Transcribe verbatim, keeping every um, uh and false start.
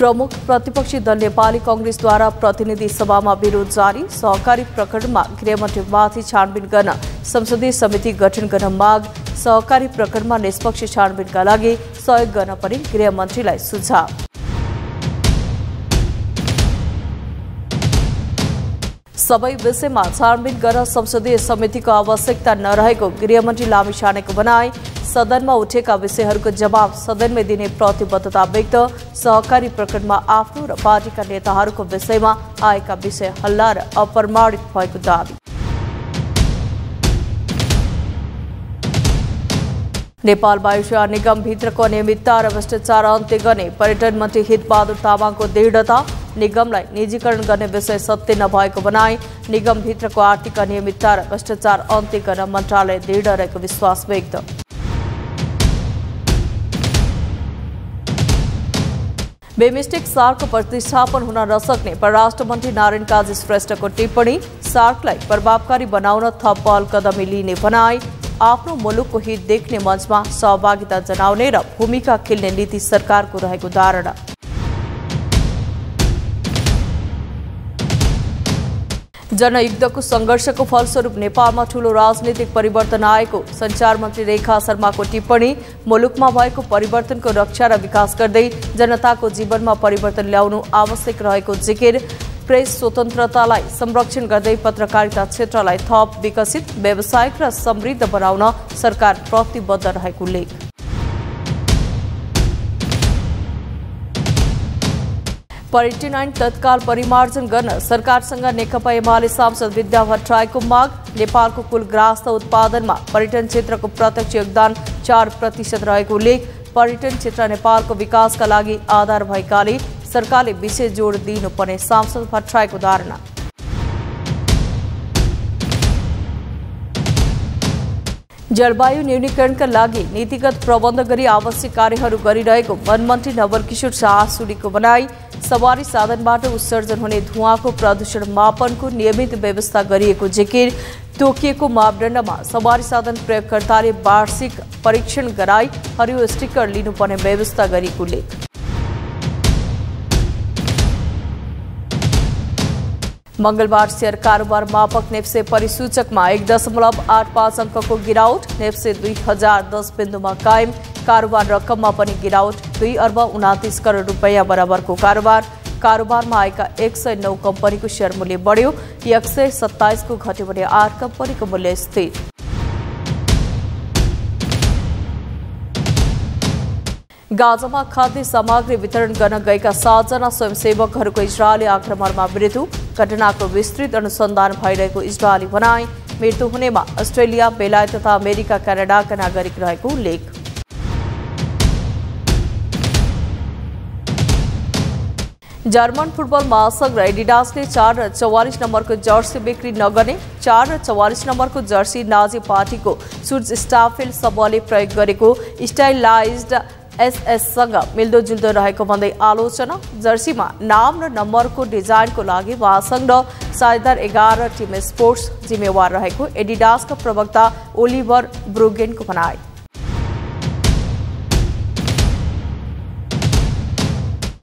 प्रमुख प्रतिपक्षी दल नेपाली कांग्रेसद्वारा प्रतिनिधि सभामा विरोध जारी। सहकारी प्रकरणमा गृहमन्त्रीमाथि छानबिन गर्न संसदीय समिति गठन गर्न माग। सहकारी प्रकरणमा निष्पक्ष छानबिनका लागि सहयोग गर्न पनि गृहमन्त्रीलाई सुझाव। सबै विषयमा छानबिन गर्न संसदीय समितिको आवश्यकता नरहेको गृहमन्त्री लामिछानेको भनाई। सदनमा उठेका विषयहरूको जवाब सदनमै दिने प्रतिबद्धता व्यक्त। सहकारी प्रकरणमा आफ्नो र पार्टीका नेताहरूको विषयमा आएका विषय हल्ला र अप्रमाणित भएको दावी। नेपाल वायुसेवा निगम भित्रको अनियमितता र भ्रष्टाचार अन्त्य गर्ने पर्यटन मन्त्री हितबहादुर तामाङको दृढता। निगमलाई निजीकरण गर्ने विषय सत्य नभएको भनाई। निगम भित्रको आर्थिक अनियमितता र भ्रष्टाचार अन्त्य गर्न मन्त्रालय दृढ रहेको विश्वास व्यक्त। बेमिस्टेक सार्कको प्रतिष्ठापन हुन नसक्ने परराष्ट्र मन्त्री नारायण काजी श्रेष्ठको टिप्पणी। सार्कलाई प्रभावकारी बनाउन थप पहल कदमी लिने भनाई। आफ्नो मुलुकको हित देख्ने मञ्चमा सहभागिता जनाउने र भूमिका खेल्ने नीति सरकारको रहेको धारणा। जनयुद्धको सङ्घर्षको फलस्वरूप नेपालमा ठूलो राजनीतिक परिवर्तन आएको सञ्चार मन्त्री रेखा शर्माको टिप्पणी। मुलुकमा भएको परिवर्तनको रक्षा र विकास गर्दै जनताको जीवनमा परिवर्तन ल्याउनु आवश्यक रहेको जिकिर। प्रेस स्वतन्त्रतालाई संरक्षण गर्दै पत्रकारिता क्षेत्रलाई थप विकसित, व्यावसायिक र समृद्ध बनाउन सरकार प्रतिबद्ध रहेको उल्लेख। पर्यटन ऐन तत्काल परिमार्जन गर्न सरकारसँग नेकपा एमाले सांसद विद्या भट्टराईको माग। नेपालको कुल ग्राहस्थ उत्पादनमा पर्यटन क्षेत्रको प्रत्यक्ष योगदान चार प्रतिशत रहेको उल्लेख। पर्यटन क्षेत्र नेपालको विकासका लागि आधार भएकाले सरकारले विशेष जोड दिनुपर्ने सांसद भट्टराईको धारणा। जलवायु न्यूनीकरणका लागि नीतिगत प्रबन्ध गरी आवश्यक कार्यहरू गरिरहेको वनमन्त्री नवलकिशोर शाह सुलीको भनाई। सवारी साधनबाट उत्सर्जन हुने धुवाँको प्रदूषण मापनको नियमित व्यवस्था गरिएको जिकिर। तोकिएको मापदण्डमा सवारी साधन प्रयोगकर्ताले वार्षिक परीक्षण गराई हरियो स्टिकर लिनुपर्ने व्यवस्था गरिएको उल्लेख। मंगलबार शेयर कारोबार मापक नेप्से परिसूचकमा एक दशमलव आठ पाँच अङ्कको गिरावट। नेप्से दुई हजार दस बिन्दुमा कायम। कारोबार रकममा पनि गिरावट। दुई अर्ब उनातिस करोड रुपियाँ बराबरको कारोबार। कारोबारमा आएका एक सय नौ कम्पनीको शेयर मूल्य बढ्यो। एक सय सत्ताइसको घट्यो भने आठ कम्पनीको मूल्य स्थिर। गाजामा खाद्य सामग्री वितरण गर्न गएका सातजना स्वयंसेवकहरूको इजरायली आक्रमणमा मृत्यु। घटनाको विस्तृत अनुसन्धान भइरहेको इजरायली भनाई। मृत्यु हुनेमा अस्ट्रेलिया, बेलायत तथा अमेरिका, क्यानाडाका नागरिक रहेको उल्लेख। जर्मन फुटबल महासंघ र एडिडासले चार र चौवालीस नम्बरको जर्सी बिक्री नगर्ने। चार र चौवालीस नम्बरको जर्सी नाजी पार्टीको सुज स्टाफेल समूहले प्रयोग गरेको स्टाइलाइज्ड एसएससँग मिल्दोजुल्दो रहेको भन्दै आलोचना। जर्सीमा नाम र नम्बरको डिजाइनको लागि महासंघ र साझेदार एघार टिम स्पोर्ट्स जिम्मेवार रहेको एडिडासका प्रवक्ता ओलिभर ब्रुगेनको भनाई।